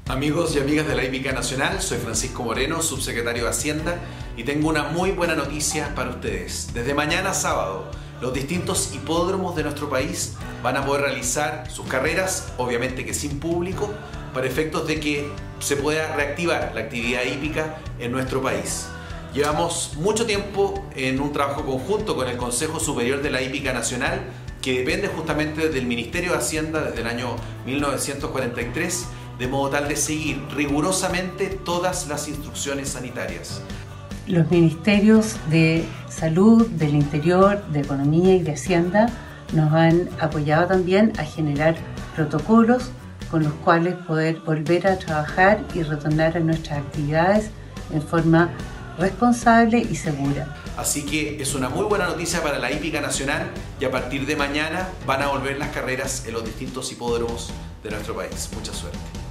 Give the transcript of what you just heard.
Amigos y amigas de la Hípica Nacional, soy Francisco Moreno, subsecretario de Hacienda, y tengo una muy buena noticia para ustedes. Desde mañana sábado, los distintos hipódromos de nuestro país van a poder realizar sus carreras, obviamente que sin público, para efectos de que se pueda reactivar la actividad hípica en nuestro país. Llevamos mucho tiempo en un trabajo conjunto con el Consejo Superior de la Hípica Nacional, que depende justamente del Ministerio de Hacienda desde el año 1943, de modo tal de seguir rigurosamente todas las instrucciones sanitarias. Los ministerios de Salud, del Interior, de Economía y de Hacienda nos han apoyado también a generar protocolos con los cuales poder volver a trabajar y retornar a nuestras actividades en forma responsable y segura. Así que es una muy buena noticia para la Hípica Nacional y a partir de mañana van a volver las carreras en los distintos hipódromos de nuestro país. Mucha suerte.